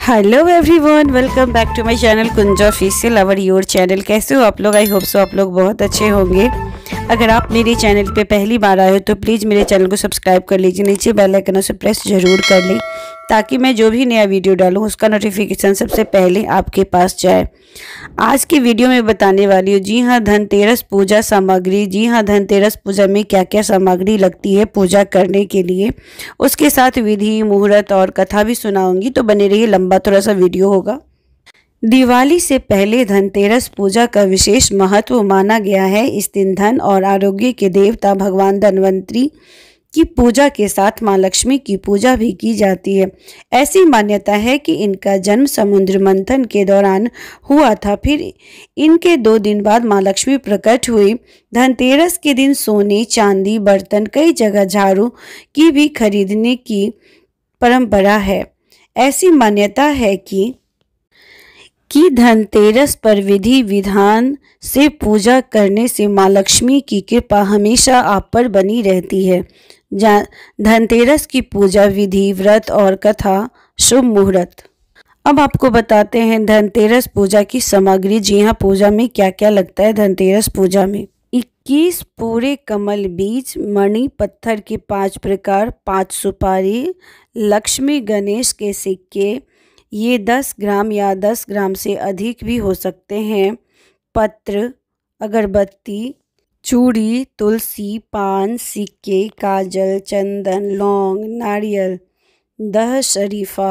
Hello everyone, welcome back to my channel Kunja official our your channel. कैसे हो आप लोग? आई होप सो आप लोग बहुत अच्छे होंगे। अगर आप मेरे चैनल पे पहली बार आए हो तो प्लीज़ मेरे चैनल को सब्सक्राइब कर लीजिए, नीचे बेल आइकन से प्रेस ज़रूर कर लें ताकि मैं जो भी नया वीडियो डालूँ उसका नोटिफिकेशन सबसे पहले आपके पास जाए। आज की वीडियो में बताने वाली हूँ, जी हाँ, धनतेरस पूजा सामग्री। जी हाँ, धनतेरस पूजा में क्या क्या सामग्री लगती है पूजा करने के लिए, उसके साथ विधि, मुहूर्त और कथा भी सुनाऊंगी। तो बने रहिए, लंबा थोड़ा सा वीडियो होगा। दिवाली से पहले धनतेरस पूजा का विशेष महत्व माना गया है। इस दिन धन और आरोग्य के देवता भगवान धन्वंतरी की पूजा के साथ मां लक्ष्मी की पूजा भी की जाती है। ऐसी मान्यता है कि इनका जन्म समुद्र मंथन के दौरान हुआ था, फिर इनके 2 दिन बाद मां लक्ष्मी प्रकट हुई। धनतेरस के दिन सोने, चांदी, बर्तन, कई जगह झाड़ू की भी खरीदने की परंपरा है। ऐसी मान्यता है कि धनतेरस पर विधि विधान से पूजा करने से मां लक्ष्मी की कृपा हमेशा आप पर बनी रहती है। धनतेरस की पूजा विधि, व्रत और कथा, शुभ मुहूर्त। अब आपको बताते हैं धनतेरस पूजा की सामग्री। जी हाँ, पूजा में क्या क्या लगता है धनतेरस पूजा में। 21 पूरे कमल बीज, मणि पत्थर के 5 प्रकार, 5 सुपारी, लक्ष्मी गणेश के सिक्के, ये 10 ग्राम या 10 ग्राम से अधिक भी हो सकते हैं, पत्र, अगरबत्ती, चूड़ी, तुलसी, पान, सिक्के, काजल, चंदन, लौंग, नारियल, दह शरीफा,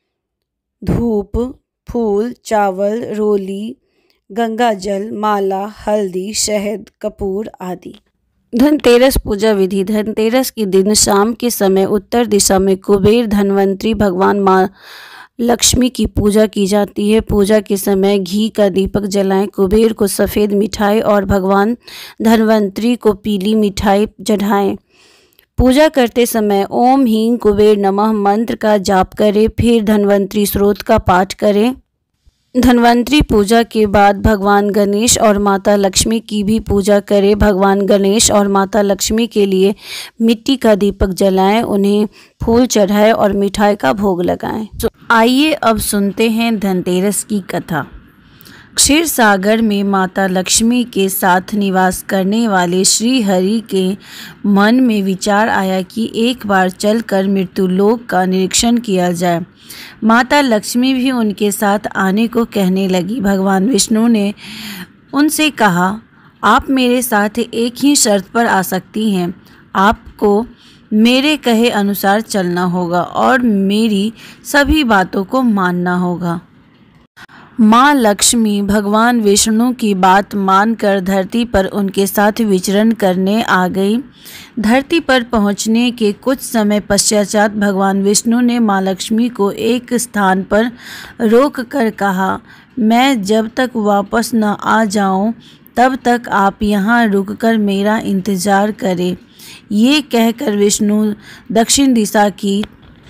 धूप, फूल, चावल, रोली, गंगा जल, माला, हल्दी, शहद, कपूर आदि। धनतेरस पूजा विधि। धनतेरस के दिन शाम के समय उत्तर दिशा में कुबेर धन्वंतरी भगवान मां लक्ष्मी की पूजा की जाती है। पूजा के समय घी का दीपक जलाएं, कुबेर को सफ़ेद मिठाई और भगवान धन्वंतरी को पीली मिठाई चढ़ाएं। पूजा करते समय ओम ह्रीं कुबेर नमः मंत्र का जाप करें, फिर धन्वंतरी स्त्रोत का पाठ करें। धन्वंतरी पूजा के बाद भगवान गणेश और माता लक्ष्मी की भी पूजा करें। भगवान गणेश और माता लक्ष्मी के लिए मिट्टी का दीपक जलाएं, उन्हें फूल चढ़ाएं और मिठाई का भोग लगाएं। आइए अब सुनते हैं धनतेरस की कथा। क्षीर सागर में माता लक्ष्मी के साथ निवास करने वाले श्री हरि के मन में विचार आया कि एक बार चलकर मृत्युलोक का निरीक्षण किया जाए। माता लक्ष्मी भी उनके साथ आने को कहने लगी। भगवान विष्णु ने उनसे कहा, आप मेरे साथ एक ही शर्त पर आ सकती हैं। आपको मेरे कहे अनुसार चलना होगा और मेरी सभी बातों को मानना होगा। माँ लक्ष्मी भगवान विष्णु की बात मानकर धरती पर उनके साथ विचरण करने आ गई। धरती पर पहुँचने के कुछ समय पश्चात भगवान विष्णु ने माँ लक्ष्मी को एक स्थान पर रोक कर कहा, मैं जब तक वापस न आ जाऊं तब तक आप यहाँ रुककर मेरा इंतज़ार करें। ये कहकर विष्णु दक्षिण दिशा की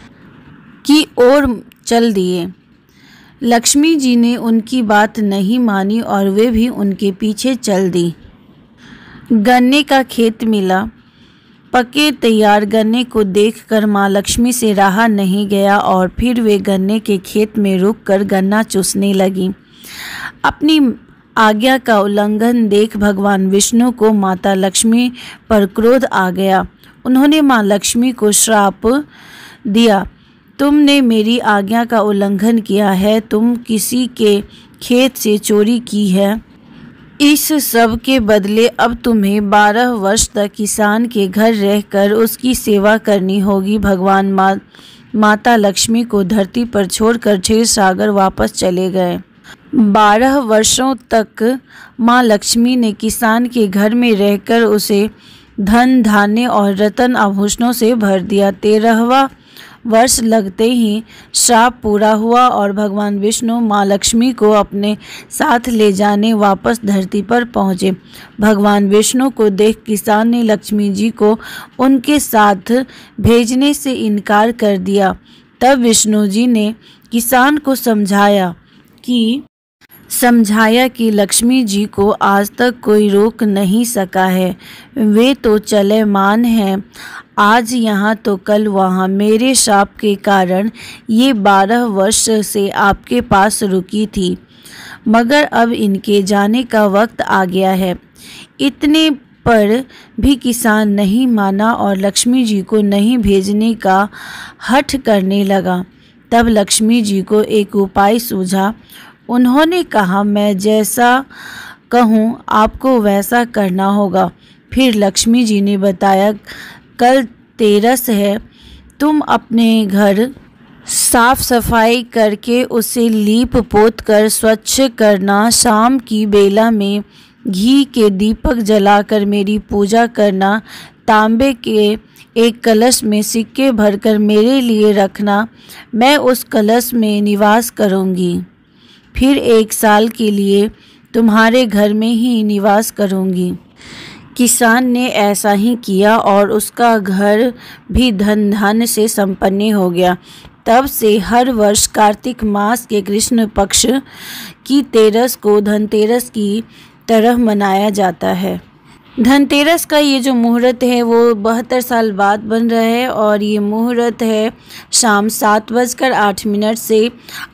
ओर चल दिए। लक्ष्मी जी ने उनकी बात नहीं मानी और वे भी उनके पीछे चल दी। गन्ने का खेत मिला। पके तैयार गन्ने को देखकर माँ लक्ष्मी से रहा नहीं गया और फिर वे गन्ने के खेत में रुककर गन्ना चूसने लगी। अपनी आज्ञा का उल्लंघन देख भगवान विष्णु को माता लक्ष्मी पर क्रोध आ गया। उन्होंने माँ लक्ष्मी को श्राप दिया, तुमने मेरी आज्ञा का उल्लंघन किया है, तुम किसी के खेत से चोरी की है। इस सब के बदले अब तुम्हें 12 वर्ष तक किसान के घर रहकर उसकी सेवा करनी होगी। भगवान माता लक्ष्मी को धरती पर छोड़कर क्षीर सागर वापस चले गए। 12 वर्षों तक माँ लक्ष्मी ने किसान के घर में रहकर उसे धन, धान्य और रत्न आभूषणों से भर दिया। 13वां वर्ष लगते ही श्राप पूरा हुआ और भगवान विष्णु माँ लक्ष्मी को अपने साथ ले जाने वापस धरती पर पहुँचे। भगवान विष्णु को देख किसान ने लक्ष्मी जी को उनके साथ भेजने से इनकार कर दिया। तब विष्णु जी ने किसान को समझाया कि लक्ष्मी जी को आज तक कोई रोक नहीं सका है, वे तो चलमान हैं। आज यहाँ तो कल वहाँ। मेरे शाप के कारण ये 12 वर्ष से आपके पास रुकी थी, मगर अब इनके जाने का वक्त आ गया है। इतने पर भी किसान नहीं माना और लक्ष्मी जी को नहीं भेजने का हठ करने लगा। तब लक्ष्मी जी को एक उपाय सूझा। उन्होंने कहा, मैं जैसा कहूँ आपको वैसा करना होगा। फिर लक्ष्मी जी ने बताया, कल तेरस है, तुम अपने घर साफ सफाई करके उसे लीप पोत कर स्वच्छ करना। शाम की बेला में घी के दीपक जलाकर मेरी पूजा करना। तांबे के एक कलश में सिक्के भरकर मेरे लिए रखना। मैं उस कलश में निवास करूंगी, फिर 1 साल के लिए तुम्हारे घर में ही निवास करूंगी। किसान ने ऐसा ही किया और उसका घर भी धन धान्य से संपन्न हो गया। तब से हर वर्ष कार्तिक मास के कृष्ण पक्ष की तेरस को धनतेरस की तरह मनाया जाता है। धनतेरस का ये जो मुहूर्त है वो 72 साल बाद बन रहा है और ये मुहूर्त है शाम 7:08 से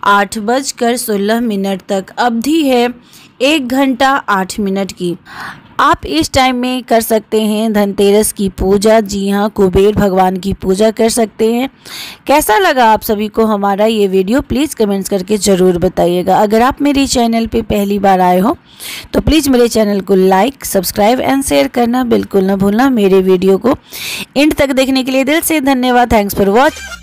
8:16 तक। अवधि है 1 घंटा 8 मिनट की। आप इस टाइम में कर सकते हैं धनतेरस की पूजा। जी हाँ, कुबेर भगवान की पूजा कर सकते हैं। कैसा लगा आप सभी को हमारा ये वीडियो, प्लीज़ कमेंट्स करके ज़रूर बताइएगा। अगर आप मेरे चैनल पे पहली बार आए हो तो प्लीज़ मेरे चैनल को लाइक, सब्सक्राइब एंड शेयर करना बिल्कुल ना भूलना। मेरे वीडियो को एंड तक देखने के लिए दिल से धन्यवाद। Thanks for watching.